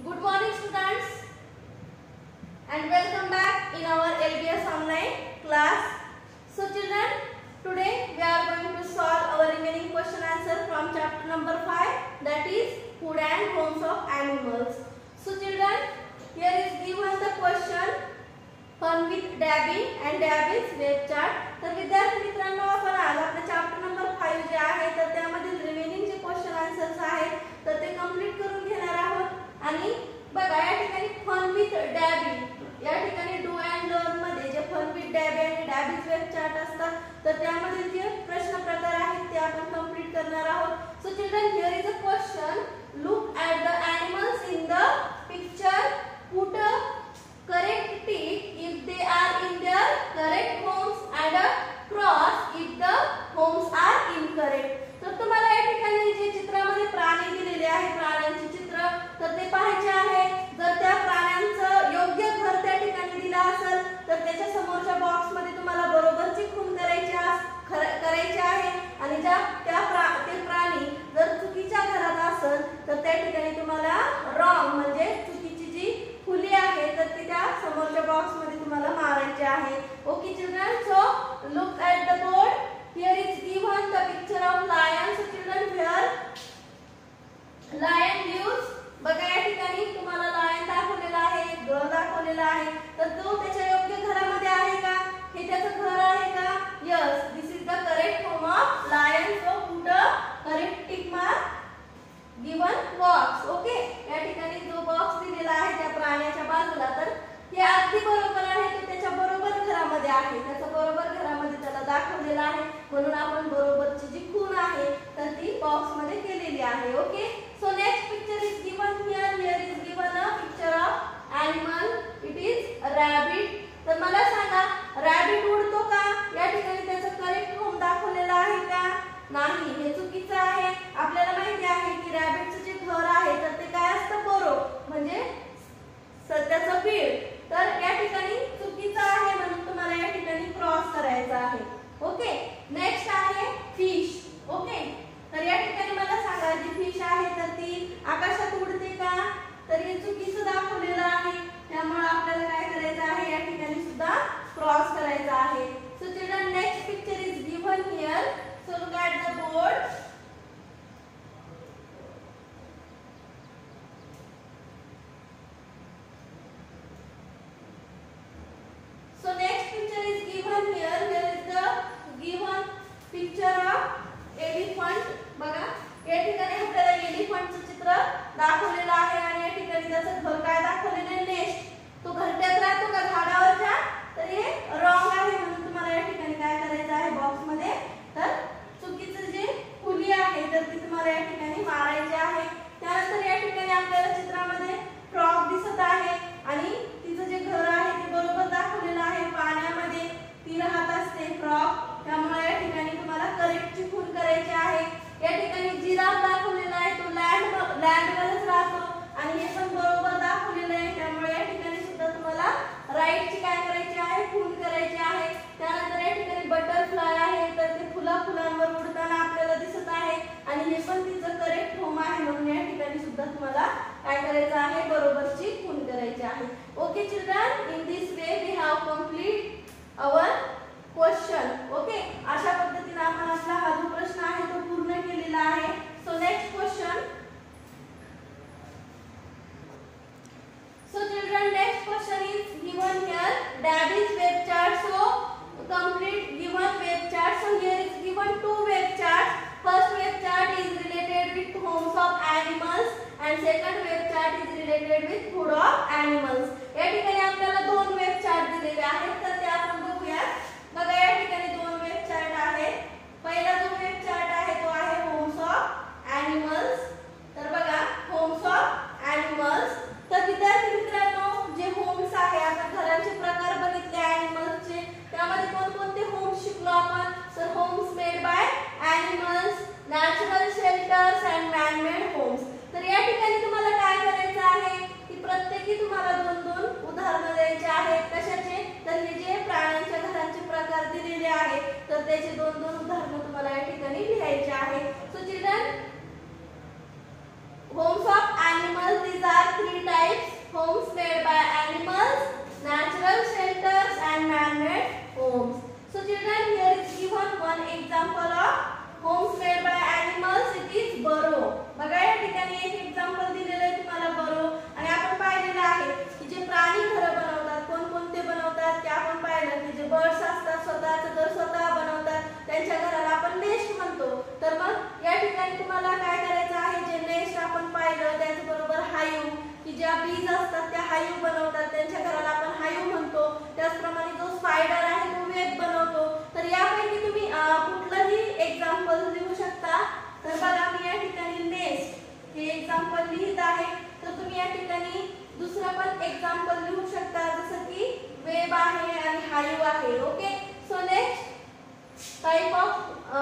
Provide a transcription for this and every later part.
Good morning students and welcome back in our LBS online class. So children, today we are going to solve our remaining question answer from chapter number 5, that is food and homes of animals. So children, here is given the question fun with Dabby and Dabby's web chart. तर विद्यार्थी मित्रांनो, आपण आज आपल्या chapter number 5 जे आहे तर त्यामधील रिमेनिंग जे क्वेश्चन आन्सर्स आहेत तर ते कंप्लीट करून घेणार आहोत. आणि बघा या ठिकाणी फन विथ डॅबी, या ठिकाणी डू अँड लर्न मध्ये जे फन विथ डॅबी आणि डॅबीज वेब चार्ट असतात तर त्यामधील जे प्रश्न प्रकार आहेत ते आपण कंप्लीट करणार आहोत. So children, here is a question. Look at the animals in the picture, put a correct tick if they are in their correct homes and a cross if the homes are incorrect. तर तुम्हाला या ठिकाणी जे चित्रामध्ये प्राणी दिलेले आहे, प्राण्यांचे चित्र, तर ते पाहायचे आहे. जर त्या प्राण्यांचं योग्य घर त्या ठिकाणी दिलं असेल तर त्याच्या समोरच्या बॉक्स मध्ये तुम्हाला बरोबरची खूण करायची आहे. आणि ते प्राणी जर चुकीच्या घरात असेल तर त्या ठिकाणी तुम्हाला रॉंग म्हणजे चुकीची जी खुली आहे तर ती त्या समोरच्या बॉक्स मध्ये तुम्हाला मारायची आहे. Okay children, so look at the board. Here is given the picture of lion. So children, here lion lives. बघा या ठिकाणी तुम्हाला लायन दाखवलेला आहे, घर दाखवलेला आहे. तर तो त्याच्या योग्य घरामध्ये आहे का? हे त्याचं घर आहे का? Yes, this is the correct home of lion. So put a correct tick mark given box. Okay, या ठिकाणी जो बॉक्स दिलेला आहे त्या प्राण्याच्या बाजूला तर हे अगदी बरोबर आहे. तो त्याच्या बरोबर घरामध्ये आहे, त्याच्या बरोबर घरामध्ये त्याला दाखवलेला आहे. म्हणून आपण बरोबरची जी खूण आहे तर ती बॉक्स मध्ये केलेली आहे. Okay, so next picture is given here. Here is given a picture of animal. It is rabbit. तर मला सांगा, रॅबिट उडतो का? या ठिकाणी त्याचं करेक्ट होम दाखवलेलं आहे का? नाही, हे चुकीचं आहे. आपल्याला माहिती आहे की रॅबिटचं जे घर आहे तर ते काय असतं? बरो म्हणजे सध्याचं बीड. तर या ठिकाणी चुकीचं आहे म्हणून तुम्हाला या ठिकाणी क्रॉस करायचा आहे. ओके, नेक्स्ट आहे फिश. ओके, तर या ठिकाणी मला सांगा, जी फिश आहे तर ती आकाशात उडते का? तर हे चुकीचं दाखवलेलं आहे. त्यामुळे आपल्याला काय करायचं आहे? या ठिकाणी सुद्धा क्रॉस करायचा आहे. So children, next picture is given here. So look at the board. So next picture is given here. Here is the given picture of elephant. बघा या ठिकाणी आपल्याला एलिफंटचं चित्र दाखवलेलं आहे आणि या ठिकाणी त्याचं घर काय दाखवलेलं आहे? नेस्ट. तो घरट्यात राहतो का झाडावरच्या? तर हे रॉंग आहे म्हणून तुम्हाला या ठिकाणी काय करायचं आहे? बॉक्स मध्ये तर चुकीचं जे खुली आहे तर ती तुम्हाला या ठिकाणी मारायची आहे. त्यानंतर या ठिकाणी आपल्याला चित्रामध्ये फ्रॉग दिसत आहे आणि तिचं जे घर आहे ते बरोबर दाखवलेलं आहे. पाण्यामध्ये ती राहत असते फ्रॉग. त्यामुळे या ठिकाणी तुम्हाला करेक्टची खूण करायची आहे. या ठिकाणी जिराफ दाखवलेला आहे, तो लँडवरच राहतो आणि हे पण बरोबर दाखवलेलं आहे. त्यामुळे या ठिकाणी सुद्धा तुम्हाला राईटची काय करायची आहे? खूण करायची आहे. त्यानंतर या ठिकाणी बटरफ्लाय आहे तर ते फुलांवर उडताना आपल्याला दिसत आहे आणि हे पण तिचं करेक्ट होम आहे म्हणून या ठिकाणी सुद्धा तुम्हाला काय करायचं आहे? बरोबरची खूण करायची आहे. Okay children, in this way we have complete our question. Okay, अशा पद्धतीने आपण आपला हा जो प्रश्न आहे तो पूर्ण केलेला आहे. So next question. So children, next question is given here. Dabby's web chart. So complete given web chart. So here is given two web charts. First web chart is related with homes of animals and second web chart is related with food of animals. या ठिकाणी आपल्याला दोन web chart दिलेले आहेत तर ते आपण बघूयात. बघा या ठिकाणी दोन वेब चार्ट आहेत. पहिला जो वेब चार्ट आहे तो आहे होम्स ऑफ एनिमल्स. तर बघा होम्स ऑफ एनिमल्स. तर विद्यार्थी मित्रांनो, जे होम्स आहे, आता घरांचे प्रकार बघितले एनिमल्सचे, त्यामध्ये कोणकोणते होम्स शिकलो आपण? तर homes made by animals, natural shelters and man made homes. तर या ठिकाणी तुम्हाला काय करायचं आहे की प्रत्येकी तुम्हाला दोन दोन उदाहरणं द्यायची आहेत. कशाचे? तर हे जे example of homes made by animals it is burrow. बघा या ठिकाणी एक एक्झाम्पल दिलेलं आहे तुम्हाला बरो. आणि आपण पाहिलेलं आहे की जे प्राणी घरं बनवतात कोणकोणते बनवतात ते आपण पाहिलं की जे बर्ड्स असतात स्वतःचं घर स्वतः बनवतात त्यांच्या घराला आपण नेस्ट म्हणतो. तर मग या ठिकाणी तुम्हाला काय करायचं आहे, जे नेस्ट आपण पाहिलं त्याचबरोबर हाईव की ज्या बीज असतात त्या हाईव बनवतात त्यांच्या घराला आपण हाईव म्हणतो. त्याचप्रमाणे जो स्पायडर आहे तो वेब बनवतो. तर यापैकी तुम्ही कुठलंही एक्झाम्पल लिहू शकता. तर बघा मी या ठिकाणी नेस्ट हे एक्झाम्पल लिहित आहे. तर तुम्ही या ठिकाणी दुसरं पण एक्झाम्पल लिहू शकता जसं की वेब आहे आणि हाईव आहे. Okay, so next type of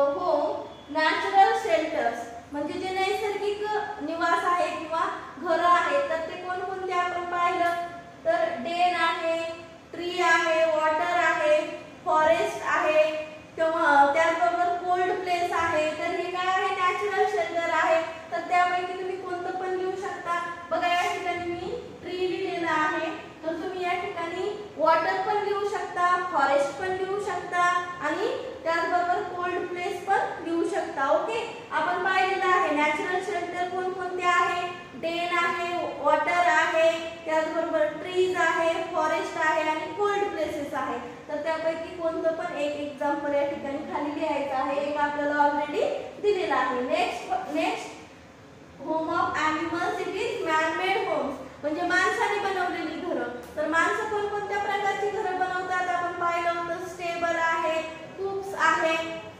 home natural shelters म्हणजे जे नैसर्गिक निवास आहे किंवा घरं आहेत तर ते कोणकोणते आपण पाहिलं तर डेन आहे, ट्री आहे, वॉटर आहे, फॉरेस्ट आहे किंवा त्याचबरोबर कोल्ड प्लेस आहे. तर हे काय आहे, नॅचरल शेल्टर आहे. तर त्यापैकी तुम्ही कोणतं पण लिहू शकता. बघा या ठिकाणी मी ट्री लिहिलेलं आहे. तर तुम्ही या ठिकाणी वॉटर पण लिहू शकता, फॉरेस्ट पण लिहू शकता आणि त्याचबरोबर कोल्ड प्लेस पण लिहू शकता. ओके, आपण पाहिलेलं आहे नॅचरल शेल्टर कोणकोणते आहे, डेन आहे, वॉटर आहे, त्याचबरोबर ट्रीज आहे, फॉरेस्ट आहे आणि कोल्ड प्लेसेस आहे. तर त्यापैकी कोणतं पण एक एक्झाम्पल या ठिकाणी खाली लिहायचं आहे. एक आपल्याला ऑलरेडी दिलेला आहे. Next home of animals it is man made homes म्हणजे माणसाने बनवलेली घरं. तर माणसं कोणकोणत्या प्रकारची घरं बनवतात आपण पाहिलं होतं. स्टेबल आहे, कूप्स आहे,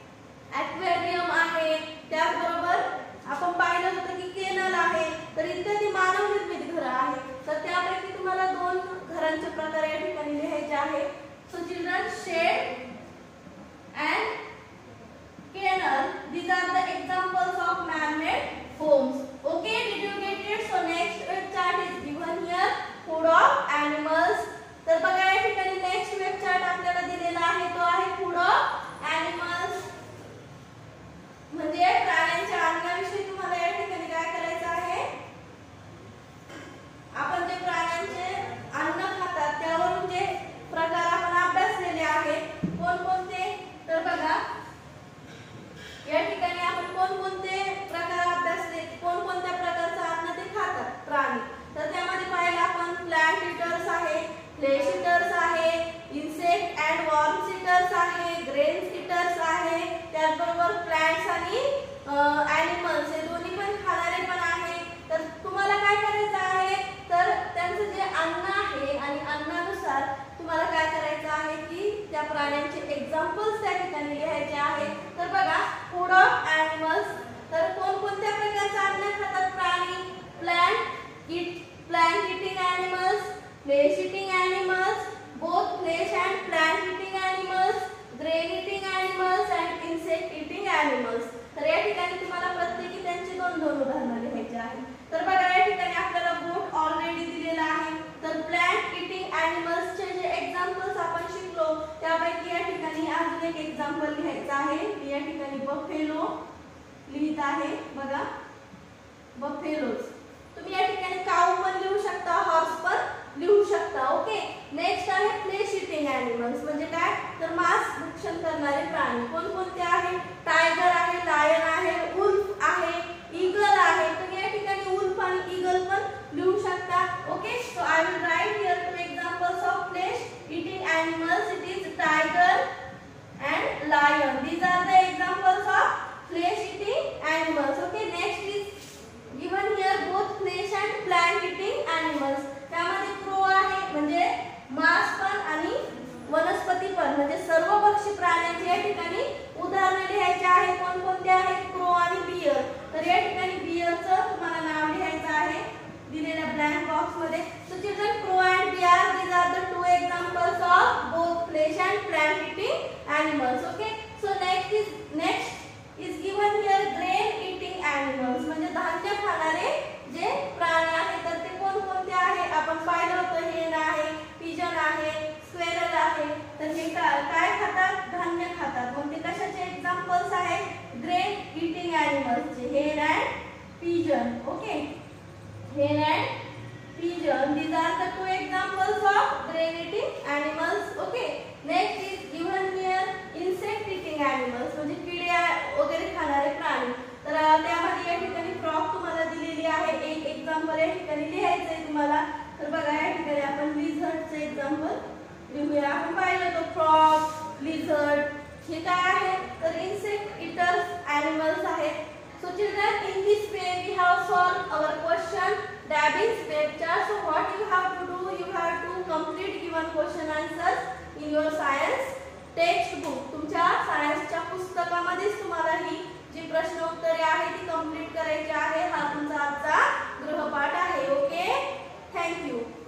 ॲक्वेरियम आहे, त्याचबरोबर आपण पाहिलं होतं की केनल आहे. तर इत्यादी मानव निर्मित घरं आहेत. तर त्यापैकी तुम्हाला दोन घरांचे प्रकार या ठिकाणी लिहायचे आहे. So children, shed and kennel, these are the examples of man-made homes. Okay, did you get it? So next web chart is given here, food of animals. तर बघा या ठिकाणी नेक्स्ट वेब चार्ट आपल्याला दिलेला आहे तो आहे फूड ऑफ एनिमल्स म्हणजे प्राण्यांच्या अन्नाविषयी तुम्हाला या ठिकाणी काय करायचं आहे, आपण जे प्राण्यांचे अन्न खातात त्यावरून जे प्रकार आपण अभ्यासलेले आहेत कोणकोणते. तर बघा या ठिकाणी आपण कोणकोणते प्रकार अभ्यासले, कोणकोणत्या प्रकारचं अन्न ते खातात प्राणी. तर त्यामध्ये पाहिलं आपण प्लांट ईटर्स आहे, फ्लेश ईटर्स आहे, इन्सेक्ट अँड वॉर्म्स ईटर्स आहे, ग्रेन्स ईटर्स आहे, त्याचबरोबर प्लांट्स आणि ॲनिमल्स हे दोन्ही पण खाणारे पण आहे. तर तुम्हाला काय करायचं आहे, तर त्यांचं जे अन्न आहे आणि अन्नानुसार तुम्हाला काय करायचं आहे की त्या प्राण्यांचे एक्झाम्पल्स त्या ठिकाणी लिहायचे आहे. तर बघा फूड ऑफ एनिमल्स, तर कोणकोणत्या प्रकारचं अन्न खातात प्राणी, plant eating animals, flesh eating animals, both flesh and plant eating animals, grain eating animals and insect eating animals. तर या ठिकाणी तुम्हाला प्रत्येकी त्यांची दोन दोन उदाहरणं लिहायची आहेत. तर बघा या ठिकाणी आपल्याला बोट ऑलरेडी दिलेला आहे. तर प्लांट इटिंग एनिमल्सचे जे एक्झाम्पल्स आपण शिकलो त्यापैकी या ठिकाणी अजून एक एक्झाम्पल लिहायचं आहे. मी या ठिकाणी बफेलो लिहित आहे. बघा बफेलोज, तुम्ही या ठिकाणी काऊ पण लिहू शकता, हॉर्स पण लिहू शकता. ओके, नेक्स्ट आहे फ्लेश इटिंग एनिमल्स म्हणजे काय, तर मांस भक्षण करणारे प्राणी कोणकोणते आहे, टायगर आहे, लायन आहे, वुल्फ आहे, ईगल आहे. तुम्ही या ठिकाणी वुल्फ आणि ईगल पण लिहू शकता. Okay, so I will write here two examples of flesh eating animals. It is tiger and lion. These are the examples of flesh eating animals. Okay, next is given here both flesh and plant eating animals. त्यामध्ये crow आहे म्हणजे मांस पण आणि वनस्पती पण म्हणजे सर्व भक्षी प्राण्यांची या ठिकाणी उदाहरणे लिहायची आहे. कोणकोणते आहेत, क्रो आणि बियर. तर या ठिकाणी बियरचं तुम्हाला नाव लिहायचं आहे दिलेल्या ब्लँक बॉक्स मध्ये. So children, crow and bear, these are the two examples of both flesh and plant eating animals. Okay, so next is given here grain eating animals म्हणजे धान्य खाणारे जे प्राणी आहेत. तर ते कोणकोणते आहे आपण पाहिलं होतं, हेन आहे, पिजन आहे, स्क्वेरल आहे. तर हे काय खातात, धान्य खातात. मग ते कशाचे एक्झाम्पल्स आहेत, ग्रेन इटिंग एनिमल्सचे, hen and pigeon. Okay, hen and pigeon, these are the two examples of grain eating animals. Okay, next is given here insect eating animals, म्हणजे किडे वगैरे खाणारे प्राणी. तर त्यामध्ये या ठिकाणी फ्रॉग तुम्हाला दिलेली आहे. एक एक्झाम्पल या ठिकाणी लिहायचं आहे तुम्हाला. तर बघा या ठिकाणी आपण लिझर्डचं एक्झाम्पल लिहूया. आपण पाहिलं तो फ्रॉग, लिझर्ड हे काय आहे तर इन्सेक्ट इटर्स ॲनिमल्स आहेत. So children, in this way we have solved our question Darwin's lecture. So what you have to do, you have to complete given question answers in your science textbook. तुमच्या सायन्सच्या पुस्तकामध्येच तुम्हाला ही जी प्रश्न उत्तरे आहे ती complete करायची आहे. हा तुमचा आजचा गृहपाठ आहे. Okay, thank you.